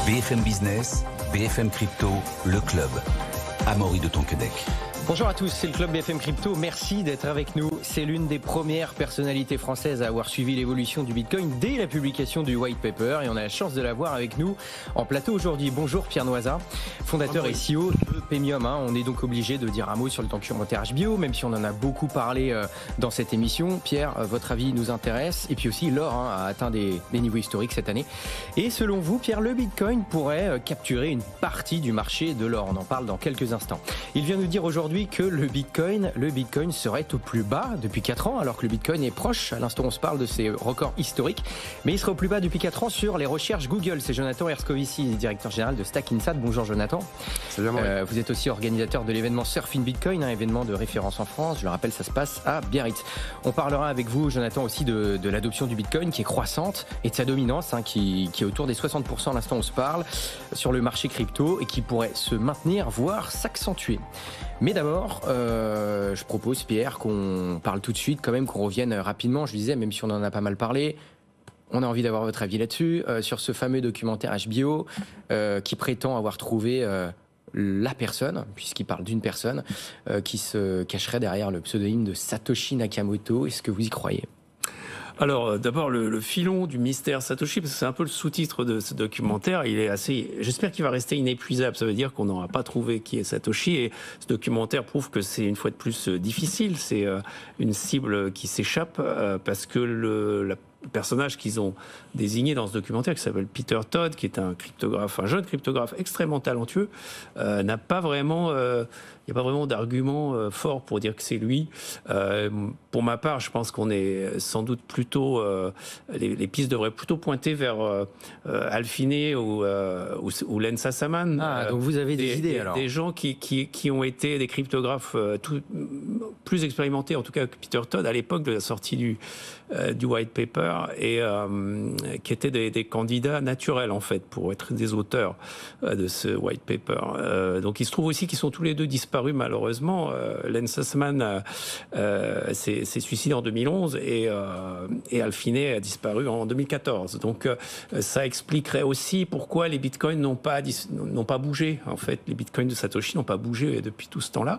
BFM Business, BFM Crypto, le club. Amaury de Tonquédec. Bonjour à tous, c'est le club BFM Crypto. Merci d'être avec nous. C'est l'une des premières personnalités françaises à avoir suivi l'évolution du Bitcoin dès la publication du white paper et on a la chance de l'avoir avec nous en plateau aujourd'hui. Bonjour Pierre Noisa, fondateur et CEO de Paymium. On est donc obligé de dire un mot sur le documentaire HBO, même si on en a beaucoup parlé dans cette émission. Pierre, votre avis nous intéresse et puis aussi l'or a atteint des niveaux historiques cette année. Et selon vous, Pierre, le Bitcoin pourrait capturer une partie du marché de l'or. On en parle dans quelques instants. Il vient nous dire aujourd'hui que le Bitcoin serait au plus bas depuis 4 ans, alors que le Bitcoin est proche. À l'instant, on se parle de ses records historiques, mais il serait au plus bas depuis 4 ans sur les recherches Google. C'est Jonathan Erskovici, directeur général de Stack Insat. Bonjour Jonathan. Salut Amaury. Vous êtes aussi organisateur de l'événement Surf in Bitcoin, un événement de référence en France. Je le rappelle, ça se passe à Biarritz. On parlera avec vous, Jonathan, aussi de l'adoption du Bitcoin qui est croissante et de sa dominance qui est autour des 60% à l'instant où on se parle sur le marché crypto et qui pourrait se maintenir, voire s'accentuer. Mais d'abord, je propose, Pierre, qu'on parle tout de suite, quand même, qu'on revienne rapidement. Je disais, même si on en a pas mal parlé, on a envie d'avoir votre avis là-dessus, sur ce fameux documentaire HBO qui prétend avoir trouvé la personne, puisqu'il parle d'une personne, qui se cacherait derrière le pseudonyme de Satoshi Nakamoto. Est-ce que vous y croyez ? Alors, d'abord, le filon du mystère Satoshi, parce que c'est un peu le sous-titre de ce documentaire, il est assez... J'espère qu'il va rester inépuisable. Ça veut dire qu'on n'aura pas trouvé qui est Satoshi. Et ce documentaire prouve que c'est une fois de plus difficile. C'est une cible qui s'échappe parce que le personnage qu'ils ont désigné dans ce documentaire, qui s'appelle Peter Todd, qui est un jeune cryptographe extrêmement talentueux, n'a pas vraiment... Il n'y a pas vraiment d'argument fort pour dire que c'est lui. Pour ma part, je pense qu'on est sans doute plutôt... les pistes devraient plutôt pointer vers Alphine ou Len Sassaman. Donc vous avez des idées alors. Des gens qui ont été des cryptographes plus expérimentés, en tout cas que Peter Todd, à l'époque de la sortie du white paper, et qui étaient des candidats naturels, en fait, pour être des auteurs de ce white paper. Donc il se trouve aussi qu'ils sont tous les deux disparus, malheureusement. Len Sassaman s'est suicidé en 2011 et Alphine a disparu en 2014. Donc ça expliquerait aussi pourquoi les bitcoins n'ont pas bougé. En fait, les bitcoins de Satoshi n'ont pas bougé depuis tout ce temps-là.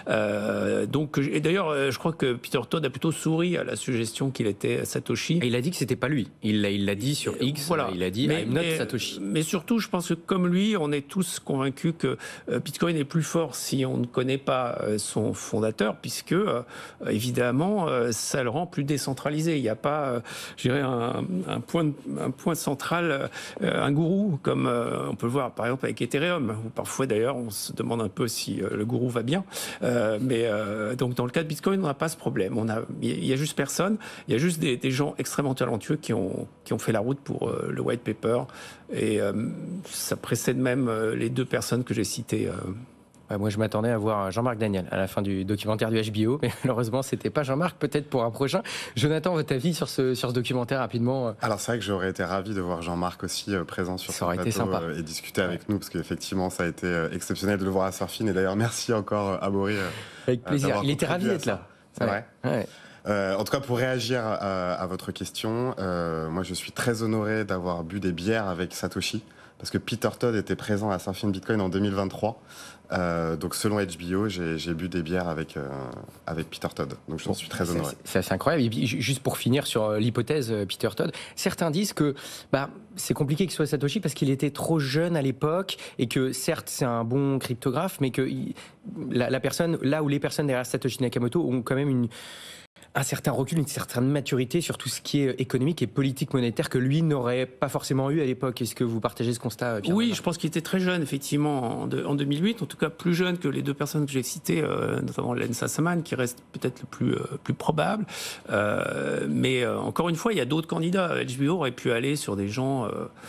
Et d'ailleurs, je crois que Peter Todd a plutôt souri à la suggestion qu'il était Satoshi. Et il a dit que c'était pas lui. Il l'a dit sur X. Voilà. Il a dit I'm not Satoshi. Mais surtout, je pense que comme lui, on est tous convaincus que Bitcoin est plus fort si on ne connaît pas son fondateur, puisque évidemment, ça le rend plus décentralisé. Il n'y a pas, je dirais, un point central, un gourou, comme on peut le voir par exemple avec Ethereum, où parfois d'ailleurs on se demande un peu si le gourou va bien. Donc dans le cas de Bitcoin, on n'a pas ce problème. Il y a juste personne. Il y a juste des gens extrêmement talentueux qui ont fait la route pour le white paper. Et ça précède même les deux personnes que j'ai citées. Moi, je m'attendais à voir Jean-Marc Daniel à la fin du documentaire du HBO, mais malheureusement, c'était pas Jean-Marc. Peut-être pour un prochain. Jonathan, votre avis sur ce documentaire rapidement ? Alors c'est vrai que j'aurais été ravi de voir Jean-Marc aussi présent sur ce plateau et discuter avec nous, parce qu'effectivement, ça a été exceptionnel de le voir à Surfin. Et d'ailleurs, merci encore Amaury. Avec plaisir. Il était ravi d'être là. C'est vrai. Ouais. En tout cas, pour réagir à votre question, moi, je suis très honoré d'avoir bu des bières avec Satoshi, parce que Peter Todd était présent à Surfin Bitcoin en 2023. Donc selon HBO, j'ai bu des bières avec Peter Todd. Donc je suis très honoré. C'est assez incroyable. Et puis, juste pour finir sur l'hypothèse Peter Todd, certains disent que c'est compliqué qu'il soit Satoshi parce qu'il était trop jeune à l'époque et que certes c'est un bon cryptographe, mais que la personne, là où les personnes derrière Satoshi Nakamoto ont quand même un certain recul, une certaine maturité sur tout ce qui est économique et politique monétaire que lui n'aurait pas forcément eu à l'époque. Est-ce que vous partagez ce constat, Pierre ? Oui, je pense qu'il était très jeune, effectivement, en 2008, en tout cas plus jeune que les deux personnes que j'ai citées, notamment Len Sassaman, qui reste peut-être le plus probable. Mais encore une fois, il y a d'autres candidats. HBO aurait pu aller sur des gens...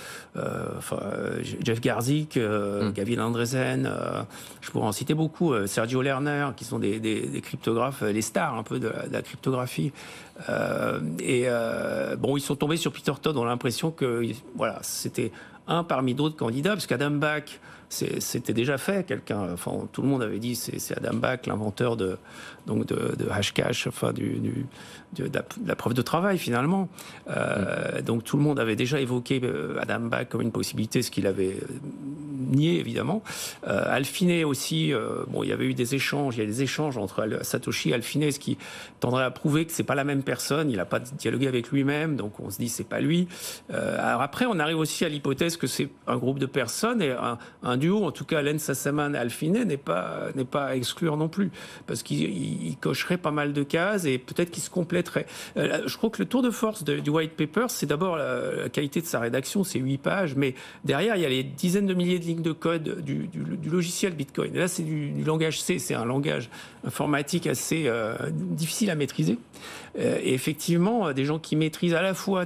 Jeff Garzik, Gavin Andresen, je pourrais en citer beaucoup, Sergio Lerner, qui sont des cryptographes, les stars un peu de la cryptographie. Ils sont tombés sur Peter Todd, on a l'impression que c'était un parmi d'autres candidats, parce qu'Adam Back, c'était déjà fait. Tout le monde avait dit c'est Adam Back, l'inventeur de Hashcash, de la preuve de travail finalement. Donc tout le monde avait déjà évoqué Adam Back comme une possibilité, ce qu'il avait nié évidemment. Alphine aussi, il y avait eu des échanges, il y a des échanges entre Satoshi et Alphine, ce qui tendrait à prouver que c'est pas la même personne. Il n'a pas dialogué avec lui-même, donc on se dit c'est pas lui. Alors après, on arrive aussi à l'hypothèse que c'est un groupe de personnes et un duo, en tout cas Len Sassaman et Alphine, n'est pas à exclure non plus, parce qu'il cocherait pas mal de cases et peut-être qu'il se compléterait. Je crois que le tour de force du white paper, c'est d'abord la qualité de sa rédaction, c'est 8 pages, mais derrière il y a les dizaines de milliers de lignes de code du logiciel Bitcoin. Et là c'est du langage C, c'est un langage informatique assez difficile à maîtriser. Et effectivement, des gens qui maîtrisent à la fois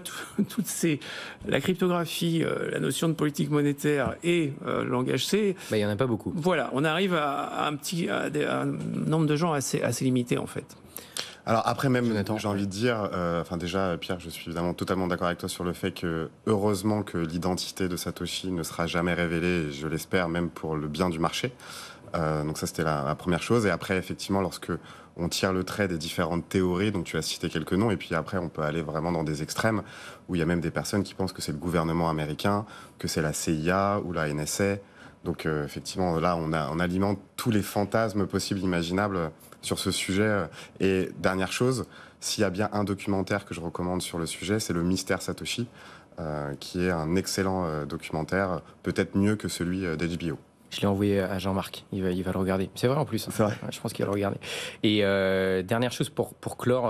la cryptographie, la notion de politique monétaire et le langage C. Il n'y en a pas beaucoup. Voilà, on arrive à un nombre de gens assez limité en fait. Alors après même, j'ai envie de dire, déjà Pierre, je suis évidemment totalement d'accord avec toi sur le fait que heureusement que l'identité de Satoshi ne sera jamais révélée, et je l'espère même pour le bien du marché. Donc ça c'était la première chose. Et après effectivement, lorsque on tire le trait des différentes théories, donc tu as cité quelques noms, et puis après on peut aller vraiment dans des extrêmes où il y a même des personnes qui pensent que c'est le gouvernement américain, que c'est la CIA ou la NSA. Donc effectivement là on alimente tous les fantasmes possibles, imaginables sur ce sujet. Et dernière chose, s'il y a bien un documentaire que je recommande sur le sujet, c'est le Mystère Satoshi, qui est un excellent documentaire, peut-être mieux que celui d'HBO. Je l'ai envoyé à Jean-Marc, il va le regarder. C'est vrai en plus. C'est vrai. Je pense qu'il va le regarder. Et dernière chose pour clore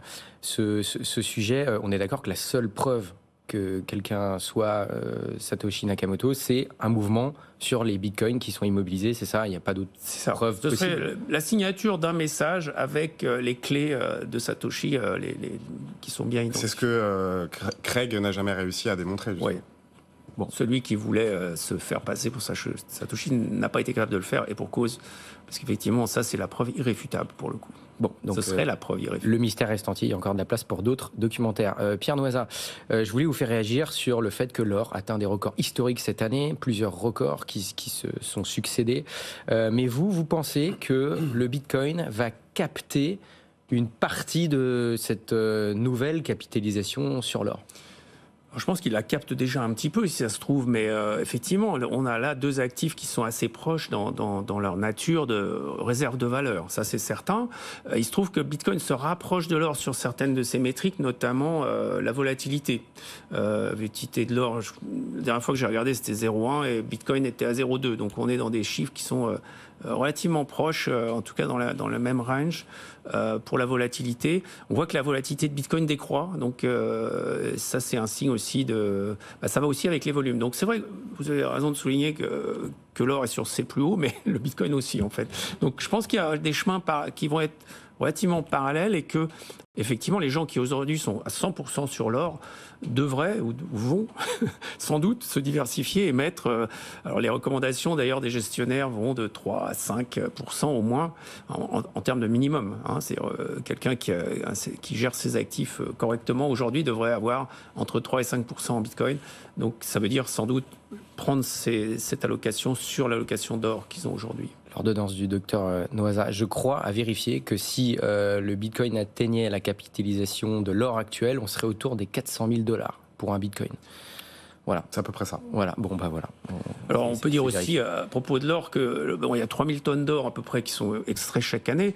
ce sujet, on est d'accord que la seule preuve que quelqu'un soit Satoshi Nakamoto, c'est un mouvement sur les bitcoins qui sont immobilisés, c'est ça? Il n'y a pas d'autre preuve possible? Ce serait la signature d'un message avec les clés de Satoshi qui sont bien identifiées. C'est ce que Craig n'a jamais réussi à démontrer. Oui. Bon, celui qui voulait se faire passer pour Satoshi n'a pas été capable de le faire, et pour cause, parce qu'effectivement, ça, c'est la preuve irréfutable pour le coup. Bon, donc ce serait la preuve irréfutable. Le mystère reste entier, il y a encore de la place pour d'autres documentaires. Pierre Noisa, je voulais vous faire réagir sur le fait que l'or atteint des records historiques cette année, plusieurs records qui se sont succédés. Mais vous pensez que le Bitcoin va capter une partie de cette nouvelle capitalisation sur l'or? Je pense qu'il la capte déjà un petit peu, si ça se trouve, mais effectivement, on a là deux actifs qui sont assez proches dans leur nature de réserve de valeur. Ça, c'est certain. Il se trouve que Bitcoin se rapproche de l'or sur certaines de ses métriques, notamment la volatilité. Volatilité de l'or, la dernière fois que j'ai regardé, c'était 0,1 et Bitcoin était à 0,2. Donc, on est dans des chiffres qui sont relativement proches, en tout cas dans le même range. Pour la volatilité, on voit que la volatilité de Bitcoin décroît, donc ça c'est un signe aussi ça va aussi avec les volumes. Donc c'est vrai, vous avez raison de souligner que l'or est sur ses plus hauts, mais le Bitcoin aussi en fait. Donc je pense qu'il y a des chemins qui vont être relativement parallèles et que effectivement les gens qui aujourd'hui sont à 100% sur l'or devraient ou vont sans doute se diversifier et alors les recommandations d'ailleurs des gestionnaires vont de 3 à 5% au moins en termes de minimum. C'est quelqu'un qui gère ses actifs correctement aujourd'hui devrait avoir entre 3 et 5% en Bitcoin. Donc ça veut dire sans doute prendre cette allocation sur l'allocation d'or qu'ils ont aujourd'hui. L'ordonnance du docteur Noisa, je crois à vérifier que si le Bitcoin atteignait la capitalisation de l'or actuel, on serait autour des 400 000 $ pour un Bitcoin. Voilà. C'est à peu près ça. Voilà. Bon, voilà. Alors, on peut dire aussi, à propos de l'or, il y a 3000 tonnes d'or à peu près qui sont extraits chaque année.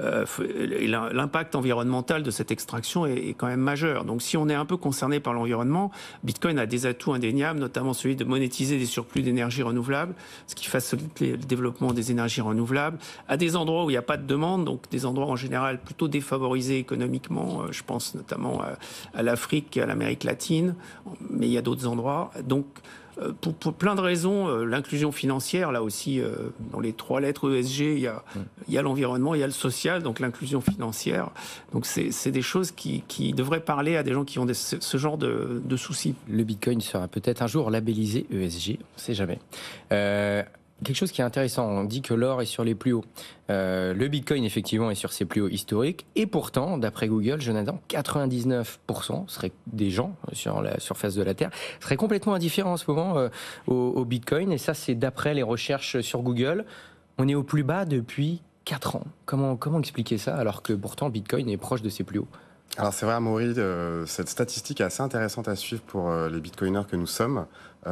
L'impact environnemental de cette extraction est quand même majeur. Donc, si on est un peu concerné par l'environnement, Bitcoin a des atouts indéniables, notamment celui de monétiser des surplus d'énergie renouvelable, ce qui facilite le développement des énergies renouvelables, à des endroits où il n'y a pas de demande, donc des endroits en général plutôt défavorisés économiquement. Je pense notamment à l'Afrique, à l'Amérique latine, mais il y a d'autres endroits. Donc, pour plein de raisons, l'inclusion financière, là aussi, dans les 3 lettres ESG, il y a l'environnement, il y a le social, donc l'inclusion financière. Donc, c'est des choses qui devraient parler à des gens qui ont ce genre de soucis. Le Bitcoin sera peut-être un jour labellisé ESG, on ne sait jamais. quelque chose qui est intéressant. On dit que l'or est sur les plus hauts. Le Bitcoin, effectivement, est sur ses plus hauts historiques. Et pourtant, d'après Google, Jonathan, 99% seraient des gens sur la surface de la Terre seraient complètement indifférents en ce moment au Bitcoin. Et ça, c'est d'après les recherches sur Google. On est au plus bas depuis 4 ans. Comment expliquer ça alors que pourtant Bitcoin est proche de ses plus hauts? Alors c'est vrai, Amaury, cette statistique est assez intéressante à suivre pour les bitcoiners que nous sommes.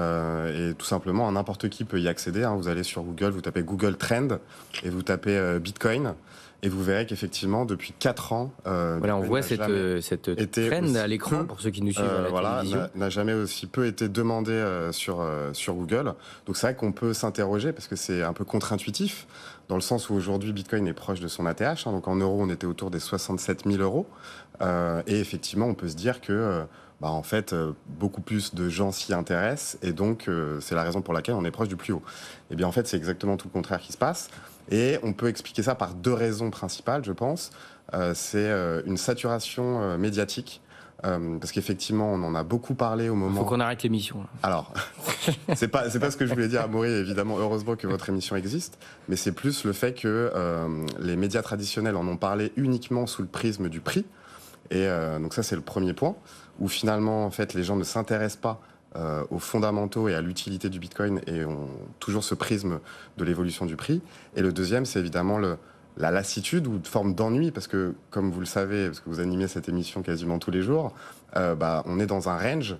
Et tout simplement, n'importe qui peut y accéder. Vous allez sur Google, vous tapez Google Trend et vous tapez Bitcoin. Et vous verrez qu'effectivement, depuis 4 ans... voilà, on voit cette trend à l'écran pour ceux qui nous suivent à la télévision. N'a jamais aussi peu été demandé sur Google. Donc c'est vrai qu'on peut s'interroger parce que c'est un peu contre-intuitif, dans le sens où aujourd'hui, Bitcoin est proche de son ATH. Donc en euros, on était autour des 67 000 euros. Et effectivement, on peut se dire que... en fait, beaucoup plus de gens s'y intéressent et donc c'est la raison pour laquelle on est proche du plus haut. Et bien en fait, c'est exactement tout le contraire qui se passe et on peut expliquer ça par 2 raisons principales, je pense. C'est une saturation médiatique parce qu'effectivement, on en a beaucoup parlé au moment... Il faut qu'on arrête l'émission. Alors, c'est pas ce que je voulais dire, Amaury, évidemment, heureusement que votre émission existe, mais c'est plus le fait que les médias traditionnels en ont parlé uniquement sous le prisme du prix. Et donc ça, c'est le premier point, où finalement, en fait, les gens ne s'intéressent pas aux fondamentaux et à l'utilité du Bitcoin et ont toujours ce prisme de l'évolution du prix. Et le deuxième, c'est évidemment la lassitude ou une forme d'ennui, parce que, comme vous le savez, parce que vous animez cette émission quasiment tous les jours, on est dans un range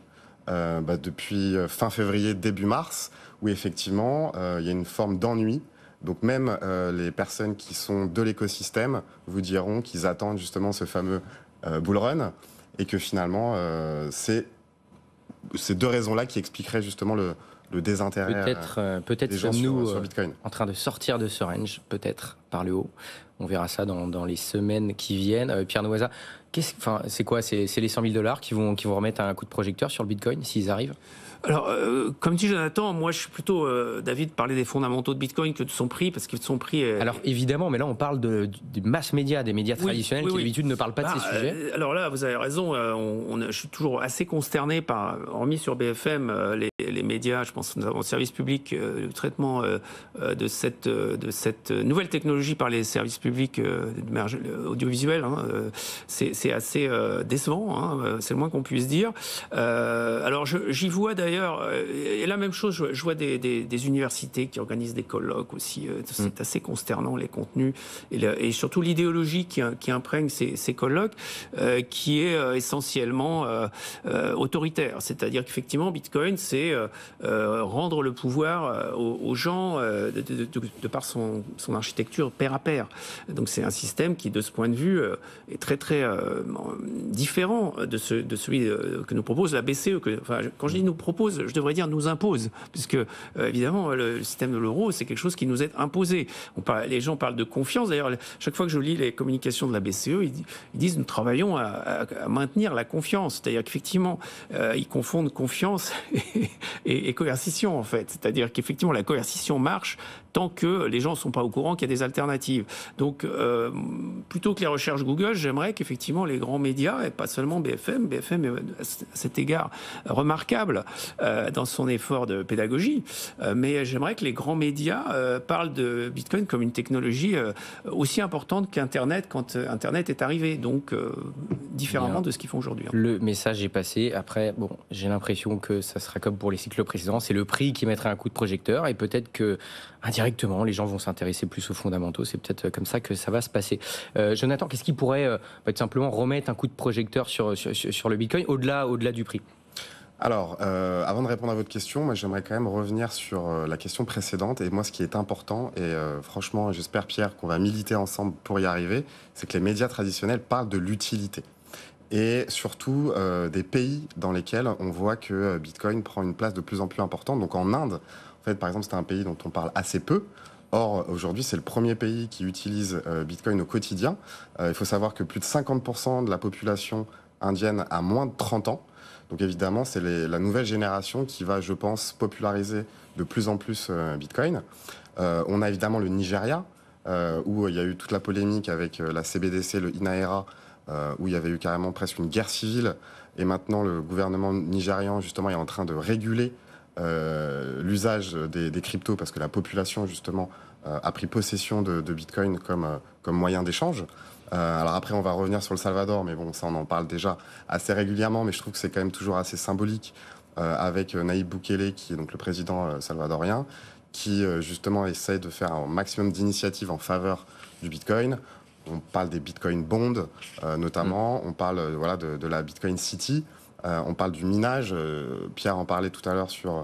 depuis fin février, début mars, où effectivement, il y a une forme d'ennui. Donc même les personnes qui sont de l'écosystème vous diront qu'ils attendent justement ce fameux bull run, et que finalement, c'est ces 2 raisons-là qui expliqueraient justement le désintérêt peut-être des gens sommes-nous sur Bitcoin. En train de sortir de ce range, peut-être par le haut. On verra ça dans les semaines qui viennent. Pierre Noisa, c'est quoi? C'est les 100 000 $ qui vont remettre un coup de projecteur sur le Bitcoin s'ils arrivent? Alors, comme dit Jonathan, moi je suis plutôt d'avis de parler des fondamentaux de Bitcoin que de son prix, parce que son prix... Alors évidemment, mais là on parle des mass médias, des médias traditionnels qui d'habitude ne parlent pas de ces sujets. Alors là, vous avez raison, je suis toujours assez consterné par, hormis sur BFM, les médias, je pense au service public, le traitement de cette nouvelle technologie par les services publics audiovisuels, c'est assez décevant, c'est le moins qu'on puisse dire. Alors j'y vois d'ailleurs, et la même chose, je vois des universités qui organisent des colloques aussi. C'est assez consternant, les contenus et surtout l'idéologie qui imprègne ces colloques, qui est essentiellement autoritaire. C'est-à-dire qu'effectivement, Bitcoin, c'est rendre le pouvoir aux gens de par son architecture pair à pair. Donc c'est un système qui, de ce point de vue, est très très différent de celui que nous propose la BCE. Quand je dis nous propose, je devrais dire nous impose, puisque évidemment le système de l'euro, c'est quelque chose qui nous est imposé. Les gens parlent de confiance. D'ailleurs, chaque fois que je lis les communications de la BCE, ils disent nous travaillons à maintenir la confiance. C'est-à-dire qu'effectivement, ils confondent confiance et coercition, en fait. C'est-à-dire qu'effectivement, la coercition marche tant que les gens ne sont pas au courant qu'il y a des alternatives. Donc, plutôt que les recherches Google, j'aimerais qu'effectivement les grands médias, et pas seulement BFM est à cet égard remarquable dans son effort de pédagogie, mais j'aimerais que les grands médias parlent de Bitcoin comme une technologie aussi importante qu'Internet quand Internet est arrivé, donc différemment de ce qu'ils font aujourd'hui. Le message est passé. Après, j'ai l'impression que ça sera comme pour les cycles précédents, c'est le prix qui mettra un coup de projecteur, et peut-être que indirectement, les gens vont s'intéresser plus aux fondamentaux. C'est peut-être comme ça que ça va se passer. Jonathan, qu'est-ce qui pourrait tout simplement remettre un coup de projecteur sur le Bitcoin au-delà du prix? Alors, avant de répondre à votre question, moi, j'aimerais quand même revenir sur la question précédente. Et moi, ce qui est important, et franchement, j'espère, Pierre, qu'on va militer ensemble pour y arriver, c'est que les médias traditionnels parlent de l'utilité. Et surtout des pays dans lesquels on voit que Bitcoin prend une place de plus en plus importante. Donc en Inde, en fait, par exemple, c'est un pays dont on parle assez peu. Or, aujourd'hui, c'est le premier pays qui utilise Bitcoin au quotidien. Il faut savoir que plus de 50% de la population indienne a moins de 30 ans. Donc évidemment, c'est la nouvelle génération qui va, je pense, populariser de plus en plus Bitcoin. On a évidemment le Nigeria, où il y a eu toute la polémique avec la CBDC, le INAERA, où il y avait eu carrément presque une guerre civile. Et maintenant, le gouvernement nigérian, justement, est en train de réguler l'usage des cryptos, parce que la population justement a pris possession de Bitcoin comme moyen d'échange. Alors après, on va revenir sur le Salvador, mais bon, ça on en parle déjà assez régulièrement, mais je trouve que c'est quand même toujours assez symbolique avec Nayib Bukele, qui est donc le président salvadorien, qui justement essaye de faire un maximum d'initiatives en faveur du Bitcoin. On parle des Bitcoin Bonds, notamment. On parle de la Bitcoin City. On parle du minage. Pierre en parlait tout à l'heure sur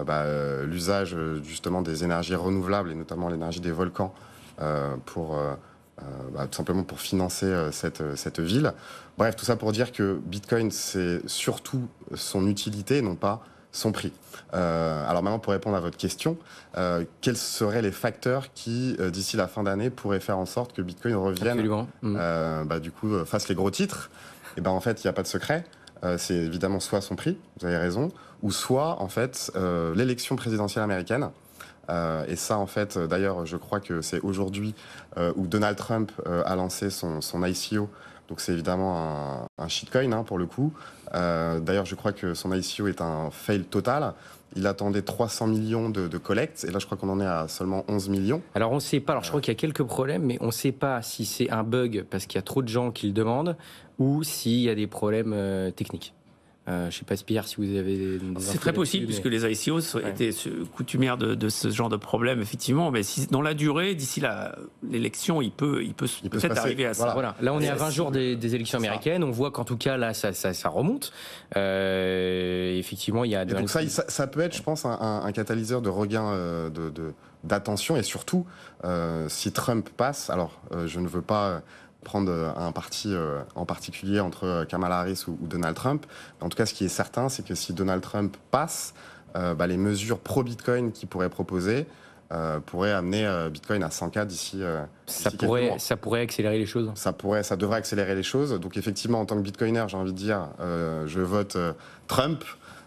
l'usage justement des énergies renouvelables et notamment l'énergie des volcans tout simplement pour financer cette ville. Bref, tout ça pour dire que Bitcoin, c'est surtout son utilité, non pas son prix. Alors maintenant, pour répondre à votre question, quels seraient les facteurs qui, d'ici la fin d'année, pourraient faire en sorte que Bitcoin revienne, fasse les gros titres? Et ben en fait, il n'y a pas de secret. C'est évidemment soit son prix, vous avez raison, ou soit en fait l'élection présidentielle américaine. Et ça, en fait, d'ailleurs, je crois que c'est aujourd'hui où Donald Trump a lancé son ICO. Donc c'est évidemment un shitcoin pour le coup. D'ailleurs, je crois que son ICO est un fail total. Il attendait 300 millions de collectes, et là je crois qu'on en est à seulement 11 millions. Alors on ne sait pas, alors je crois qu'il y a quelques problèmes, mais on ne sait pas si c'est un bug parce qu'il y a trop de gens qui le demandent, ou s'il y a des problèmes techniques. Je ne sais pas, Pierre, si vous avez des C'est très possible, puisque les ICO étaient coutumières de ce genre de problème, effectivement. Mais si, dans la durée, d'ici l'élection, il peut peut-être arriver à ça. Voilà. Là, on est à 20 jours des élections américaines. On voit qu'en tout cas, là, ça remonte. Effectivement, il y a... Donc ça peut être, je pense, un catalyseur de regain d'attention. Et surtout, si Trump passe, alors je ne veux pas prendre un parti en particulier entre Kamala Harris ou Donald Trump. En tout cas, ce qui est certain, c'est que si Donald Trump passe, les mesures pro-Bitcoin qu'il pourrait proposer pourraient amener Bitcoin à 100K d'ici quelques mois. Ça pourrait accélérer les choses. Ça devrait accélérer les choses. Donc effectivement, en tant que Bitcoiner, j'ai envie de dire, je vote Trump.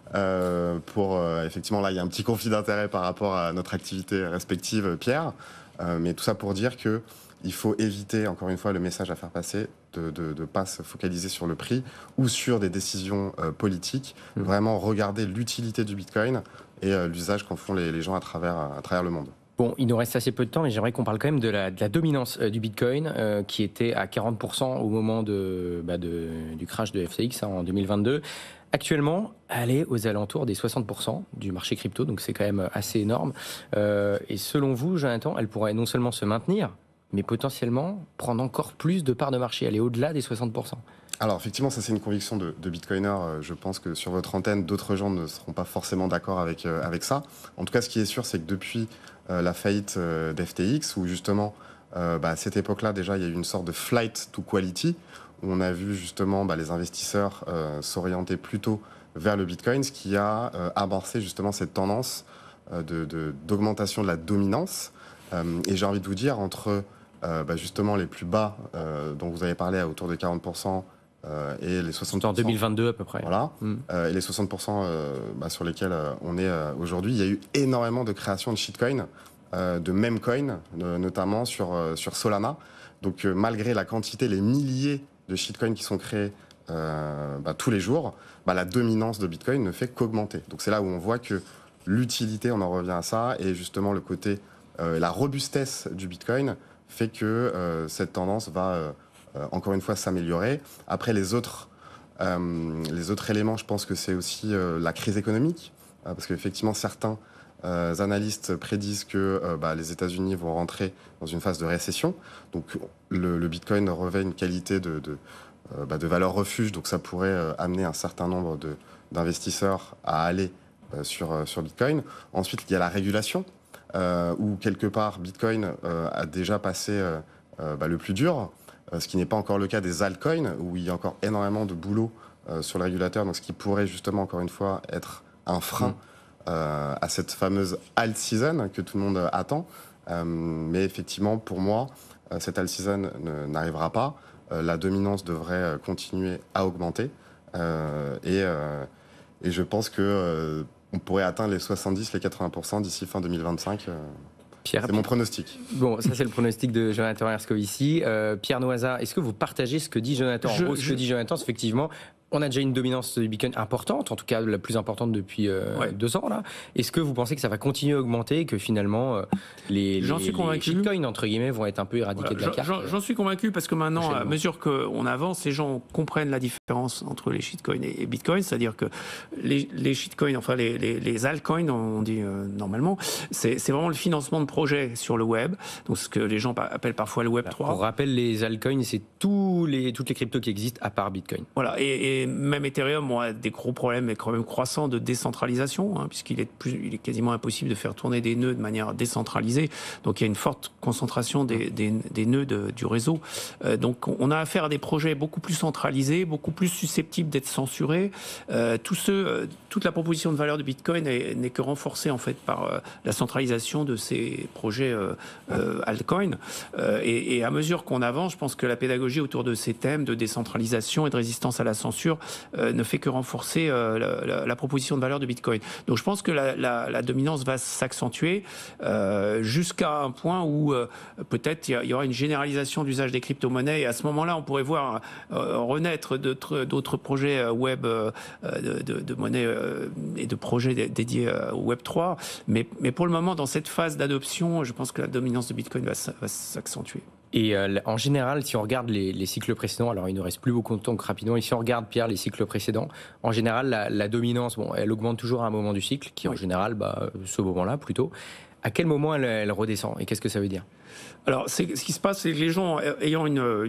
Effectivement, là, il y a un petit conflit d'intérêt par rapport à notre activité respective, Pierre. Mais tout ça pour dire que il faut éviter, encore une fois, le message à faire passer, de ne pas se focaliser sur le prix ou sur des décisions politiques. Vraiment regarder l'utilité du Bitcoin et l'usage qu'en font les gens à travers le monde. Bon, il nous reste assez peu de temps, mais j'aimerais qu'on parle quand même de la dominance du Bitcoin, qui était à 40% au moment du crash de FTX en 2022. Actuellement, elle est aux alentours des 60% du marché crypto, donc c'est quand même assez énorme. Et selon vous, Jonathan, elle pourrait non seulement se maintenir, mais potentiellement prendre encore plus de parts de marché, aller au-delà des 60%. Alors effectivement, ça c'est une conviction de Bitcoiner. Je pense que sur votre antenne, d'autres gens ne seront pas forcément d'accord avec ça. En tout cas, ce qui est sûr, c'est que depuis la faillite d'FTX, où justement, à cette époque-là, déjà, il y a eu une sorte de flight to quality, où on a vu justement les investisseurs s'orienter plutôt vers le Bitcoin, ce qui a amorcé justement cette tendance d'augmentation de la dominance. Et j'ai envie de vous dire, entre justement les plus bas dont vous avez parlé, à autour de 40%, et les 60%. En 2022 à peu près. Voilà. Et les 60% sur lesquels on est aujourd'hui, il y a eu énormément de création de shitcoins, de memecoins, notamment sur Solana. Donc malgré la quantité, les milliers de shitcoins qui sont créés tous les jours, la dominance de Bitcoin ne fait qu'augmenter. Donc c'est là où on voit que l'utilité, on en revient à ça, et justement le côté, la robustesse du Bitcoin fait que cette tendance va encore une fois s'améliorer. Après les autres éléments, je pense que c'est aussi la crise économique, parce qu'effectivement certains analystes prédisent que les États-Unis vont rentrer dans une phase de récession. Donc le Bitcoin revêt une qualité de valeur refuge, donc ça pourrait amener un certain nombre d'investisseurs à aller sur Bitcoin. Ensuite, il y a la régulation, où quelque part Bitcoin a déjà passé le plus dur, ce qui n'est pas encore le cas des altcoins, où il y a encore énormément de boulot sur le régulateur, donc ce qui pourrait justement encore une fois être un frein à cette fameuse alt season que tout le monde attend. Mais effectivement, pour moi, cette alt season n'arrivera pas. La dominance devrait continuer à augmenter. Et je pense que on pourrait atteindre les 70, les 80% d'ici fin 2025. Pierre, c'est mon pronostic. Bon, ça c'est le pronostic de Jonathan Herscovici. Pierre Noisa, est-ce que vous partagez ce que dit Jonathan? En gros, ce que dit Jonathan, c'est effectivement, On a déjà une dominance du Bitcoin importante, en tout cas la plus importante depuis 2 ans. Là. Est-ce que vous pensez que ça va continuer à augmenter et que finalement les shitcoins, entre guillemets, vont être un peu éradiqués de la carte? J'en suis convaincu parce que maintenant, à mesure qu'on avance, les gens comprennent la différence entre les shitcoins et Bitcoin. C'est-à-dire que les shitcoins, enfin les altcoins, on dit normalement, c'est vraiment le financement de projets sur le web. Donc ce que les gens appellent parfois le Web 3. Pour rappel, les altcoins, c'est toutes les cryptos qui existent à part Bitcoin. Voilà, et même Ethereum a des gros problèmes quand même croissants de décentralisation, puisqu'il est quasiment impossible de faire tourner des nœuds de manière décentralisée. Donc il y a une forte concentration des nœuds du réseau. Donc on a affaire à des projets beaucoup plus centralisés, beaucoup plus susceptibles d'être censurés. Toute la proposition de valeur de Bitcoin n'est que renforcée en fait par la centralisation de ces projets altcoins. Et à mesure qu'on avance, je pense que la pédagogie autour de ces thèmes de décentralisation et de résistance à la censure ne fait que renforcer la proposition de valeur de Bitcoin. Donc je pense que la dominance va s'accentuer jusqu'à un point où peut-être il y aura une généralisation d'usage des crypto-monnaies, et à ce moment-là on pourrait voir renaître d'autres projets web de monnaie et de projets dédiés au Web 3. Mais pour le moment, dans cette phase d'adoption, je pense que la dominance de Bitcoin va s'accentuer. Et en général, si on regarde les cycles précédents, alors il ne reste plus beaucoup de temps que rapidement, et si on regarde, Pierre, les cycles précédents, en général, la dominance, elle augmente toujours à un moment du cycle, qui en général, ce moment-là plutôt. À quel moment elle redescend et qu'est-ce que ça veut dire? Alors, ce qui se passe, c'est que les gens ayant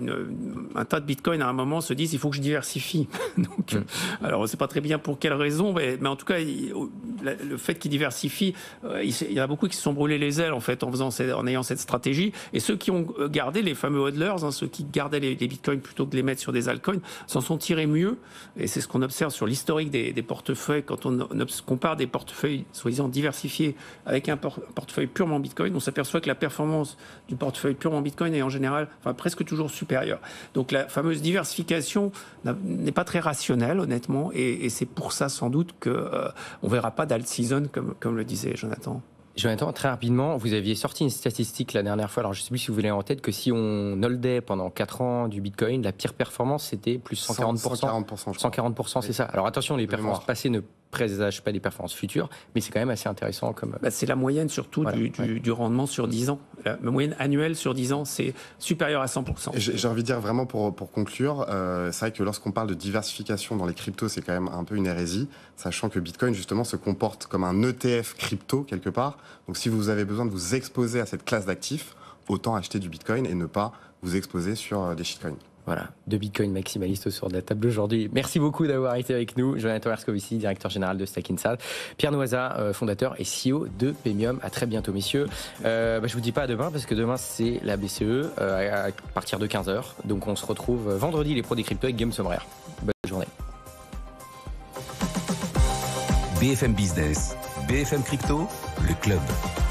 un tas de bitcoin à un moment se disent il faut que je diversifie. Donc, alors, on ne sait pas très bien pour quelle raison, mais en tout cas, le fait qu'ils diversifient, il y en a beaucoup qui se sont brûlés les ailes en fait en ayant cette stratégie. Et ceux qui ont gardé les fameux hodlers, ceux qui gardaient les bitcoins plutôt que de les mettre sur des altcoins, s'en sont tirés mieux. Et c'est ce qu'on observe sur l'historique des portefeuilles quand on compare des portefeuilles soi-disant diversifiés avec un portefeuille purement bitcoin. On s'aperçoit que la performance du portefeuille purement Bitcoin est en général, presque toujours supérieure. Donc la fameuse diversification n'est pas très rationnelle, honnêtement, et c'est pour ça sans doute qu'on ne verra pas d'alt season, comme le disait Jonathan. Jonathan, très rapidement, vous aviez sorti une statistique la dernière fois, alors je ne sais plus si vous l'avez en tête, que si on holdait pendant 4 ans du Bitcoin, la pire performance c'était plus 140%. 140%, c'est ça. Alors attention, les performances passées ne présage pas des performances futures, mais c'est quand même assez intéressant comme... c'est la moyenne surtout du rendement sur 10 ans. La moyenne annuelle sur 10 ans, c'est supérieur à 100%. J'ai envie de dire vraiment pour conclure, c'est vrai que lorsqu'on parle de diversification dans les cryptos, c'est quand même un peu une hérésie, sachant que Bitcoin justement se comporte comme un ETF crypto quelque part. Donc si vous avez besoin de vous exposer à cette classe d'actifs, autant acheter du Bitcoin et ne pas vous exposer sur des shitcoins. Voilà, 2 Bitcoin maximalistes autour de la table d'aujourd'hui. Merci beaucoup d'avoir été avec nous. Jonathan Erskovici, directeur général de Stackinsat. Pierre Noisa, fondateur et CEO de Paymium. À très bientôt, messieurs. Je vous dis pas à demain, parce que demain, c'est la BCE à partir de 15h. Donc, on se retrouve vendredi, les pros des cryptos avec Guillaume Sommerer. Bonne journée. BFM Business, BFM Crypto, le club.